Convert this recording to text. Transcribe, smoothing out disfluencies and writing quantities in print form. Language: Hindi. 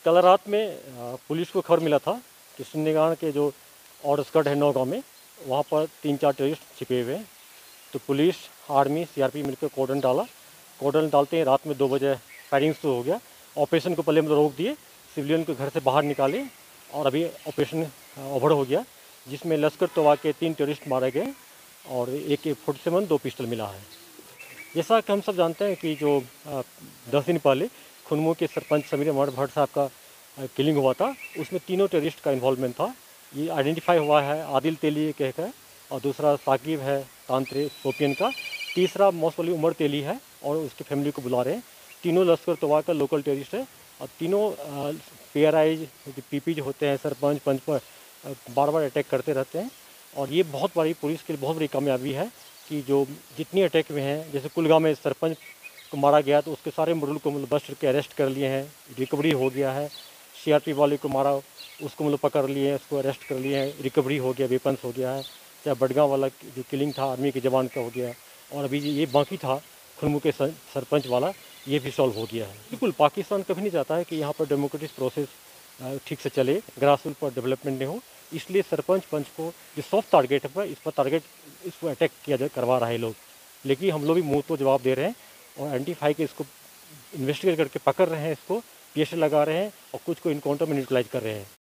कल रात में पुलिस को खबर मिला था कि सिन्नीगांव के जो आउटस्कर्ट है नौगांव में, वहाँ पर 3-4 टेररिस्ट छिपे हुए हैं। तो पुलिस, आर्मी, सीआरपी मिलकर कॉर्डन डाला। कॉर्डन डालते ही रात में 2 बजे फायरिंग शुरू हो गया। ऑपरेशन को पहले हम रोक दिए, सिविलियन को घर से बाहर निकाले और अभी ऑपरेशन ओवर हो गया, जिसमें लश्कर तोयबा के 3 टेररिस्ट मारे गए और AK-47 2 पिस्टल मिला है। जैसा कि हम सब जानते हैं कि जो 10 दिन पहले खुनमु के सरपंच समीर अमर भट्ट साहब का किलिंग हुआ था, उसमें तीनों टेररिस्ट का इन्वॉल्वमेंट था। ये आइडेंटिफाई हुआ है आदिल तेली कहकर, और दूसरा साकिब है तांत्रे शोपियन का, तीसरा मोस्ट उमर तेली है और उसकी फैमिली को बुला रहे हैं। तीनों लश्कर तोयबा का लोकल टेररिस्ट है और तीनों PRI PP जो होते हैं सरपंच पंच पर बार बार अटैक करते रहते हैं। और ये बहुत बड़ी पुलिस के लिए बहुत बड़ी कामयाबी है कि जो जितनी अटैक में हैं, जैसे कुलगांव में सरपंच को मारा गया तो उसके सारे मुरल को बस्ट के अरेस्ट कर लिए हैं, रिकवरी हो गया है। CRP वाले को मारा, उसको पकड़ लिए हैं, उसको अरेस्ट कर लिए हैं, रिकवरी हो गया, वेपन्स हो गया है। चाहे बडगांव वाला जो किलिंग था आर्मी के जवान का हो गया, और अभी ये बाकी था खुनमु के सरपंच वाला, ये भी सॉल्व हो गया है। बिल्कुल पाकिस्तान कभी नहीं चाहता है कि यहाँ पर डेमोक्रेटिक प्रोसेस ठीक से चले, ग्रास रूट पर डेवलपमेंट नहीं हो। इसलिए सरपंच पंच को जो सॉफ्ट टारगेट है इस पर टारगेट इसको अटैक करवा रहे हैं लोग, लेकिन हम लोग भी मुँह तो जवाब दे रहे हैं और आइडेंटिफाई के इसको इन्वेस्टिगेट करके पकड़ रहे हैं, इसको PSA लगा रहे हैं और कुछ को इनकाउंटर में न्यूट्रलाइज कर रहे हैं।